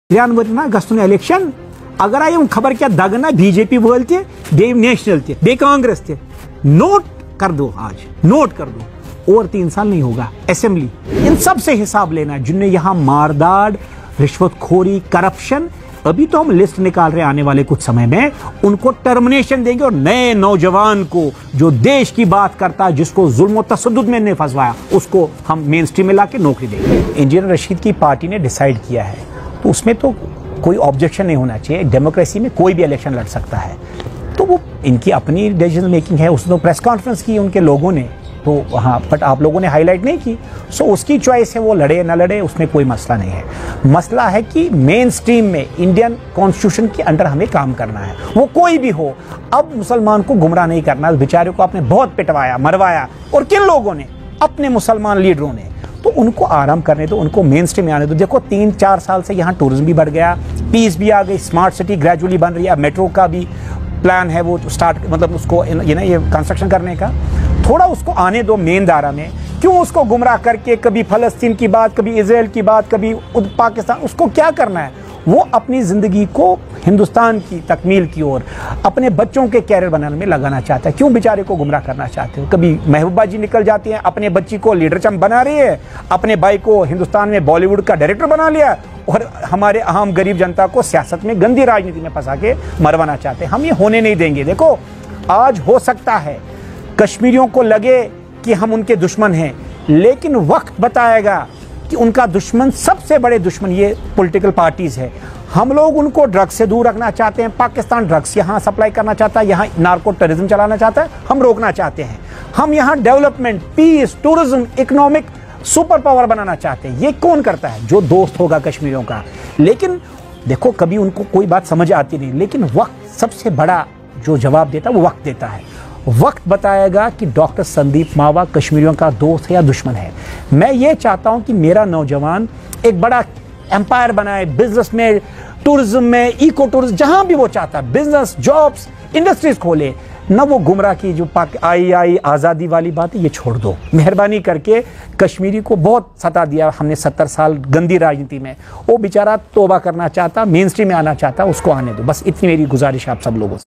ना गस्तुन इलेक्शन अगर आयम खबर क्या दगना बीजेपी वोल ते नेशनल ते बे कांग्रेस ते नोट कर दो, आज नोट कर दो, और 3 साल नहीं होगा असेंबली। इन सब से हिसाब लेना जिनने यहां मारदाड़, रिश्वतखोरी, करप्शन, अभी तो हम लिस्ट निकाल रहे आने वाले कुछ समय में उनको टर्मिनेशन देंगे और नए नौजवान को जो देश की बात करता है, जिसको जुल्म और तशद्दुद में ने फंसवाया, उसको हम मेन स्ट्रीम में लाके नौकरी देंगे। इंजीनियर रशीद की पार्टी ने डिसाइड किया है तो उसमें तो कोई ऑब्जेक्शन नहीं होना चाहिए। डेमोक्रेसी में कोई भी इलेक्शन लड़ सकता है, तो वो इनकी अपनी डिसीजन मेकिंग है। उसने तो प्रेस कॉन्फ्रेंस की उनके लोगों ने, तो हाँ, बट आप लोगों ने हाईलाइट नहीं की। सो उसकी चॉइस है, वो लड़े ना लड़े, उसमें कोई मसला नहीं है। मसला है कि मेन स्ट्रीम में इंडियन कॉन्स्टिट्यूशन के अंडर हमें काम करना है, वो कोई भी हो। अब मुसलमान को गुमराह नहीं करना। बेचारे को आपने बहुत पिटवाया, मरवाया, और किन लोगों ने? अपने मुसलमान लीडरों ने। तो उनको आराम करने दो, उनको मेन स्ट्रीम में आने दो। देखो 3-4 साल से यहाँ टूरिज्म भी बढ़ गया, पीस भी आ गई, स्मार्ट सिटी ग्रेजुअली बन रही है, मेट्रो का भी प्लान है वो स्टार्ट, मतलब उसको ये कंस्ट्रक्शन करने का। थोड़ा उसको आने दो मेन धारा में। क्यों उसको गुमराह करके कभी फलस्तीन की बात, कभी इजराइल की बात, कभी पाकिस्तान? उसको क्या करना है? वो अपनी जिंदगी को हिंदुस्तान की तकमील की ओर, अपने बच्चों के कैरियर बनाने में लगाना चाहता है। क्यों बेचारे को गुमराह करना चाहते हो? कभी महबूबा जी निकल जाती हैं, अपने बच्ची को लीडरशिप बना रही है, अपने भाई को हिंदुस्तान में बॉलीवुड का डायरेक्टर बना लिया, और हमारे आम गरीब जनता को सियासत में, गंदी राजनीति में फंसा के मरवाना चाहते हैं। हम ये होने नहीं देंगे। देखो, आज हो सकता है कश्मीरियों को लगे कि हम उनके दुश्मन हैं, लेकिन वक्त बताएगा कि उनका दुश्मन, सबसे बड़े दुश्मन ये पॉलिटिकल पार्टीज है। हम लोग उनको ड्रग्स से दूर रखना चाहते हैं। पाकिस्तान ड्रग्स यहाँ सप्लाई करना चाहता है, यहाँ नार्को टेररिज्म चलाना चाहता है, हम रोकना चाहते हैं। हम यहाँ development, peace, tourism, economic super power बनाना चाहते हैं। ये कौन करता है? जो दोस्त होगा कश्मीरियों का। लेकिन देखो, कभी उनको कोई बात समझ आती नहीं, लेकिन वक्त सबसे बड़ा जो जवाब देता है वो वक्त देता है। वक्त बताएगा कि डॉक्टर संदीप मावा कश्मीरियों का दोस्त है या दुश्मन है। मैं ये चाहता हूं कि मेरा नौजवान एक बड़ा एम्पायर बनाए, बिजनेस में, टूरिज्म में, इको टूरिज्म, जहां भी वो चाहता है, बिजनेस, जॉब्स, इंडस्ट्रीज खोले ना। वो गुमराह की जो आई आज़ादी वाली बात है, ये छोड़ दो मेहरबानी करके। कश्मीरी को बहुत सता दिया हमने 70 साल गंदी राजनीति में। वो बेचारा तौबा करना चाहता, मेन स्ट्रीम में आना चाहता, उसको आने दो। बस इतनी मेरी गुजारिश है आप सब लोगों से।